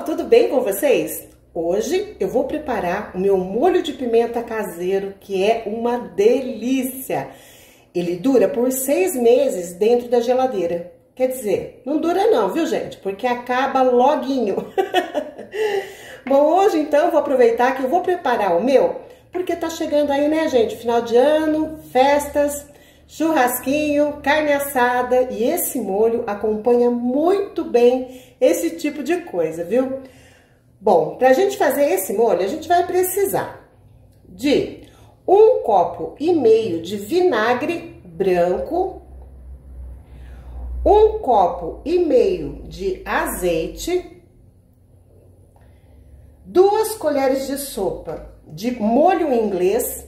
tudo bem com vocês? Hoje eu vou preparar o meu molho de pimenta caseiro, que é uma delícia. Ele dura por 6 meses dentro da geladeira. Quer dizer, não dura não, viu gente? Porque acaba loguinho. Bom, hoje então eu vou aproveitar que eu vou preparar o meu, porque tá chegando aí, né gente? Final de ano, festas, churrasquinho, carne assada, e esse molho acompanha muito bem esse tipo de coisa, viu? Bom, pra gente fazer esse molho, a gente vai precisar de 1,5 copo de vinagre branco, 1,5 copo de azeite, 2 colheres de sopa de molho inglês.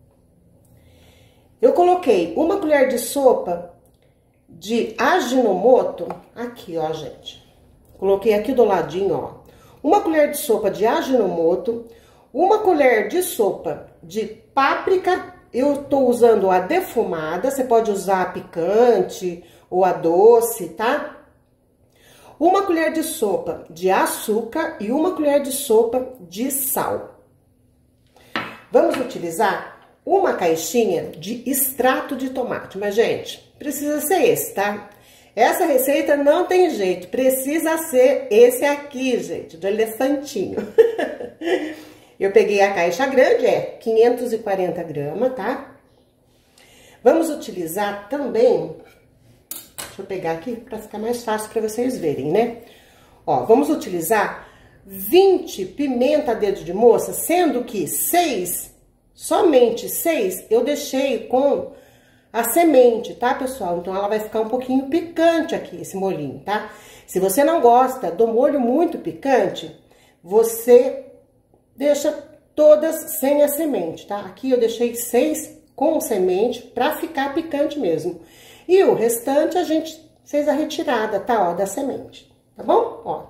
Eu coloquei 1 colher de sopa de Ajinomoto, aqui ó gente, coloquei aqui do ladinho ó, 1 colher de sopa de Ajinomoto, 1 colher de sopa de páprica, eu tô usando a defumada, você pode usar a picante ou a doce, tá? 1 colher de sopa de açúcar e 1 colher de sopa de sal. Vamos utilizar uma caixinha de extrato de tomate, mas gente, precisa ser esse, tá? Essa receita não tem jeito, precisa ser esse aqui, gente, do elefantinho. Eu peguei a caixa grande, é 540 gramas, tá? Vamos utilizar também, deixa eu pegar aqui para ficar mais fácil para vocês verem, né? Ó, vamos utilizar 20 pimenta dedo de moça, sendo que 6, somente 6, eu deixei com a semente, tá, pessoal? Então, ela vai ficar um pouquinho picante aqui, esse molhinho, tá? Se você não gosta do molho muito picante, você deixa todas sem a semente, tá? Aqui eu deixei 6 com semente pra ficar picante mesmo. E o restante a gente fez a retirada, tá? Ó, da semente, tá bom? Ó.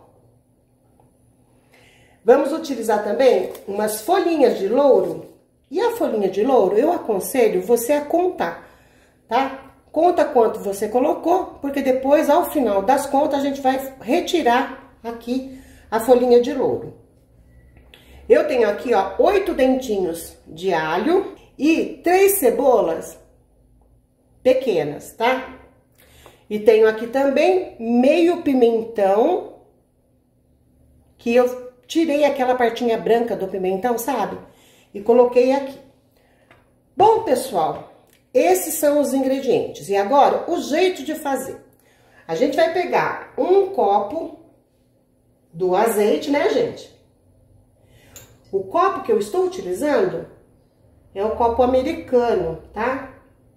Vamos utilizar também umas folhinhas de louro. E a folhinha de louro, eu aconselho você a contar, tá? Conta quanto você colocou, porque depois, ao final das contas, a gente vai retirar aqui a folhinha de louro. Eu tenho aqui, ó, 8 dentinhos de alho e 3 cebolas pequenas, tá? E tenho aqui também meio pimentão, que eu tirei aquela partinha branca do pimentão, sabe? E coloquei aqui. Bom, pessoal, esses são os ingredientes. E agora, o jeito de fazer. A gente vai pegar 1 copo do azeite, né, gente? O copo que eu estou utilizando é o copo americano, tá?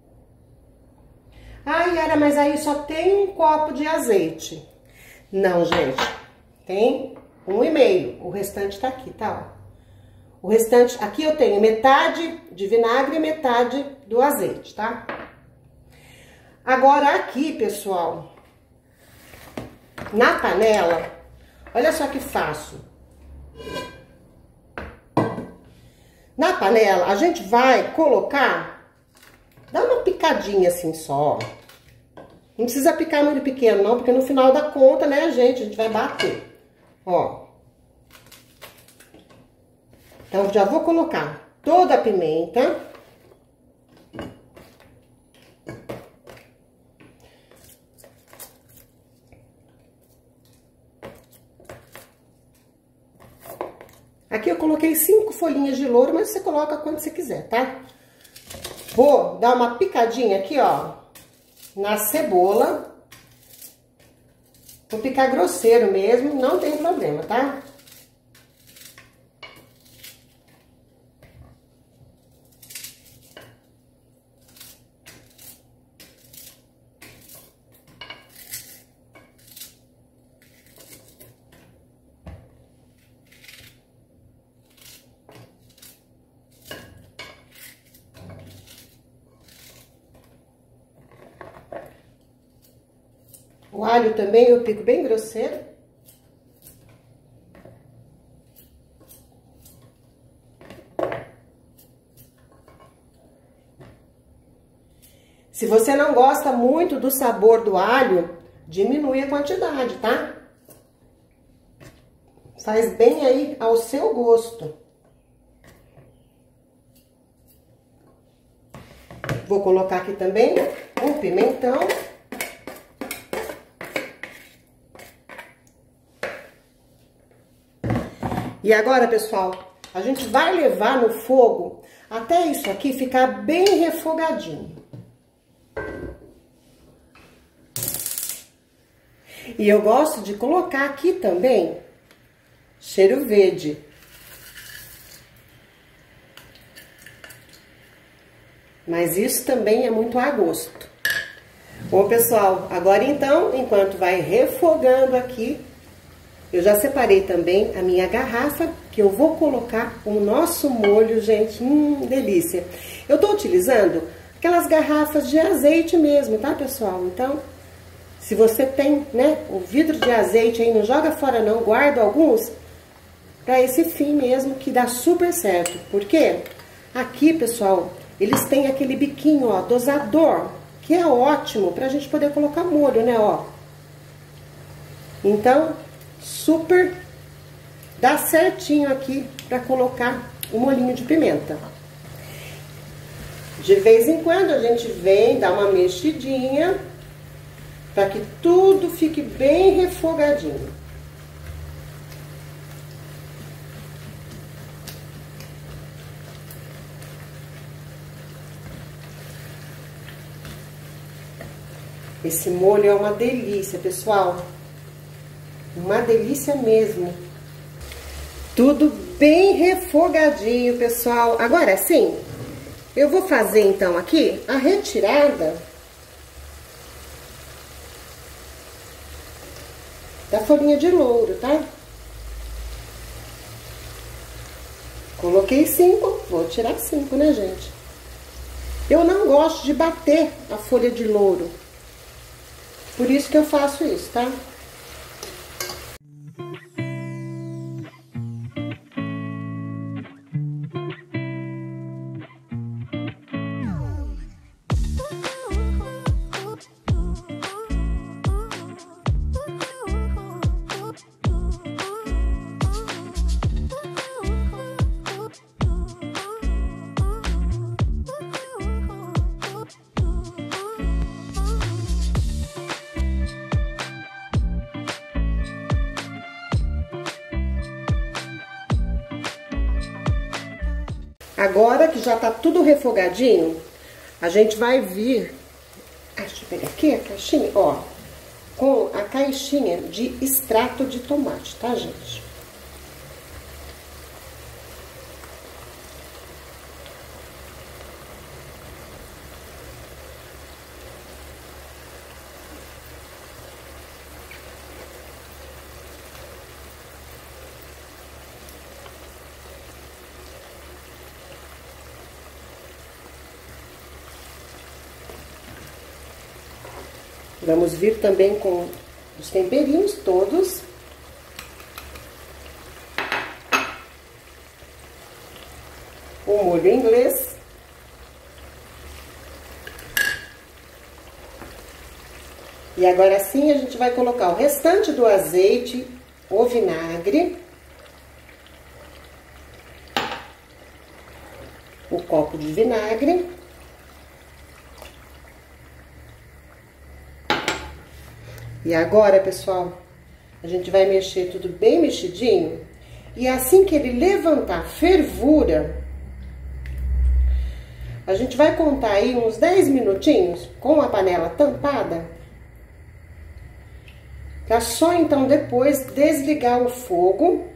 Ah, Yara, mas aí só tem 1 copo de azeite. Não, gente. Tem 1,5. O restante tá aqui, tá? Ó. O restante, aqui eu tenho metade de vinagre e metade do azeite, tá? Agora aqui, pessoal, na panela, olha só que fácil. Na panela, a gente vai colocar, dá uma picadinha assim só. Não precisa picar muito pequeno não, porque no final da conta, né, gente, a gente vai bater. Ó. Então, já vou colocar toda a pimenta. Aqui eu coloquei 5 folhinhas de louro, mas você coloca quanto você quiser, tá? Vou dar uma picadinha aqui, ó, na cebola. Vou picar grosseiro mesmo, não tem problema, tá? O alho também eu pico bem grosseiro. Se você não gosta muito do sabor do alho, diminui a quantidade, tá? Faz bem aí ao seu gosto. Vou colocar aqui também um pimentão. E agora, pessoal, a gente vai levar no fogo até isso aqui ficar bem refogadinho. E eu gosto de colocar aqui também cheiro verde. Mas isso também é muito a gosto. Bom, pessoal, agora então, enquanto vai refogando aqui, eu já separei também a minha garrafa, que eu vou colocar o nosso molho, gente. Delícia! Eu tô utilizando aquelas garrafas de azeite mesmo, tá, pessoal? Então, se você tem, né, o vidro de azeite aí, não joga fora não, guarda alguns pra esse fim mesmo, que dá super certo. Por quê? Aqui, pessoal, eles têm aquele biquinho, ó, dosador, que é ótimo pra gente poder colocar molho, né, ó. Então, super dá certinho aqui pra colocar o molhinho de pimenta. De vez em quando a gente vem, dá uma mexidinha, para que tudo fique bem refogadinho. Esse molho é uma delícia, pessoal. Uma delícia mesmo. Tudo bem refogadinho, pessoal. Agora sim, eu vou fazer então aqui a retirada da folhinha de louro, tá? Coloquei 5, vou tirar 5, né, gente? Eu não gosto de bater a folha de louro. Por isso que eu faço isso, tá? Agora que já tá tudo refogadinho, a gente vai vir, deixa eu pegar aqui a caixinha, ó, com a caixinha de extrato de tomate, tá, gente? Vamos vir também com os temperinhos todos. O molho inglês. E agora sim a gente vai colocar o restante do azeite, o vinagre, o copo de vinagre. E agora, pessoal, a gente vai mexer tudo bem mexidinho. E assim que ele levantar fervura, a gente vai contar aí uns 10 minutinhos com a panela tampada. Pra só então depois desligar o fogo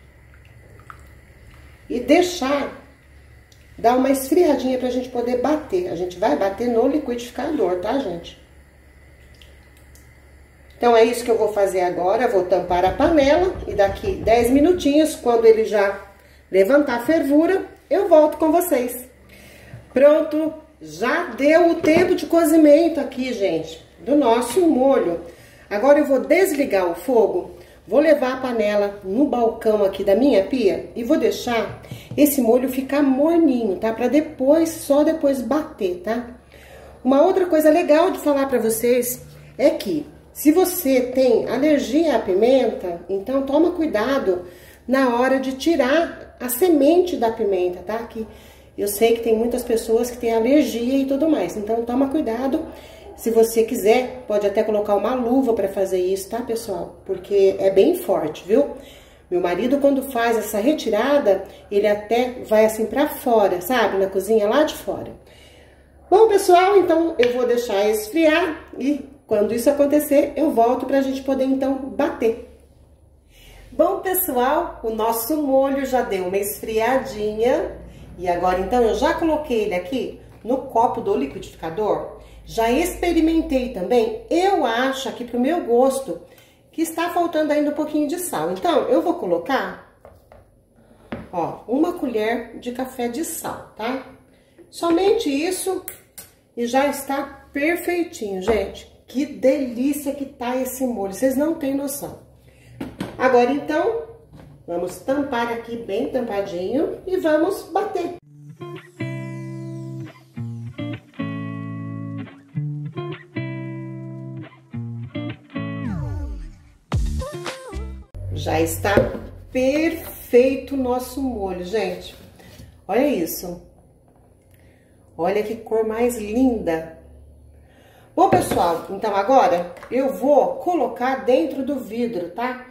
e deixar dar uma esfriadinha pra gente poder bater. A gente vai bater no liquidificador, tá, gente? Então, é isso que eu vou fazer agora. Vou tampar a panela e daqui 10 minutinhos, quando ele já levantar a fervura, eu volto com vocês. Pronto, já deu o tempo de cozimento aqui, gente, do nosso molho. Agora eu vou desligar o fogo, vou levar a panela no balcão aqui da minha pia e vou deixar esse molho ficar morninho, tá? Pra depois, só depois bater, tá? Uma outra coisa legal de falar pra vocês é que se você tem alergia à pimenta, então toma cuidado na hora de tirar a semente da pimenta, tá? Que eu sei que tem muitas pessoas que têm alergia e tudo mais, então toma cuidado. Se você quiser, pode até colocar uma luva para fazer isso, tá, pessoal? Porque é bem forte, viu? Meu marido, quando faz essa retirada, ele até vai assim pra fora, sabe? Na cozinha lá de fora. Bom, pessoal, então eu vou deixar esfriar e quando isso acontecer, eu volto pra gente poder então bater. Bom, pessoal, o nosso molho já deu uma esfriadinha e agora então eu já coloquei ele aqui no copo do liquidificador. Já experimentei também, eu acho aqui pro meu gosto que está faltando ainda um pouquinho de sal. Então, eu vou colocar, ó, 1 colher de café de sal, tá? Somente isso e já está perfeitinho, gente. Que delícia que tá esse molho, vocês não têm noção. Agora, então, vamos tampar aqui bem tampadinho e vamos bater. Já está perfeito o nosso molho, gente. Olha isso. Olha que cor mais linda. Bom, pessoal, então agora eu vou colocar dentro do vidro, tá?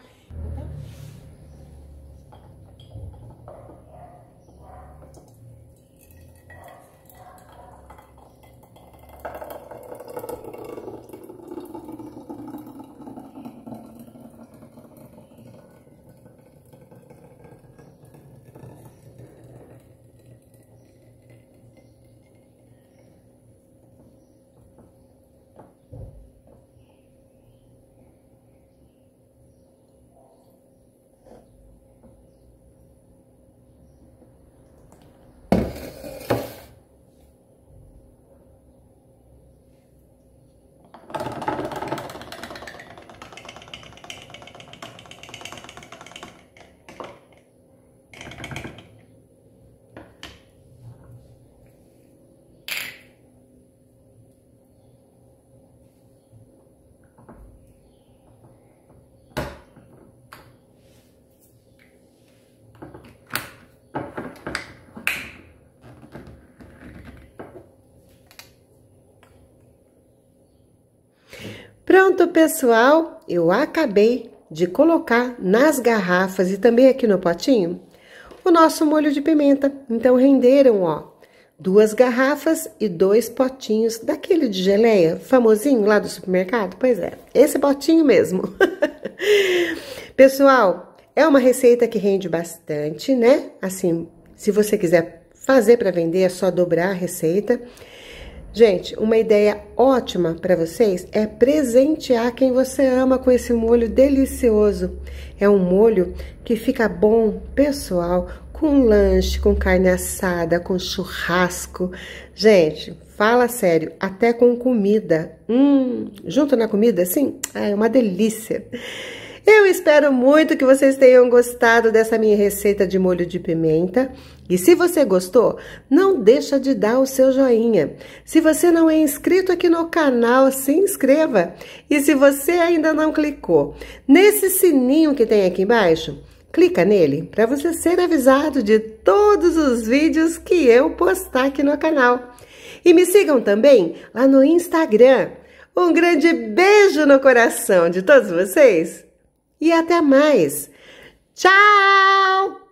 Pronto, pessoal, eu acabei de colocar nas garrafas e também aqui no potinho o nosso molho de pimenta. Então, renderam, ó, 2 garrafas e 2 potinhos daquele de geleia, famosinho lá do supermercado. Pois é, esse potinho mesmo. Pessoal, é uma receita que rende bastante, né? Assim, se você quiser fazer para vender, é só dobrar a receita. Gente, uma ideia ótima para vocês é presentear quem você ama com esse molho delicioso. É um molho que fica bom, pessoal, com lanche, com carne assada, com churrasco. Gente, fala sério, até com comida. Junto na comida, assim, é uma delícia. Eu espero muito que vocês tenham gostado dessa minha receita de molho de pimenta. E se você gostou, não deixa de dar o seu joinha. Se você não é inscrito aqui no canal, se inscreva. E se você ainda não clicou nesse sininho que tem aqui embaixo, clica nele para você ser avisado de todos os vídeos que eu postar aqui no canal. E me sigam também lá no Instagram. Um grande beijo no coração de todos vocês. E até mais. Tchau!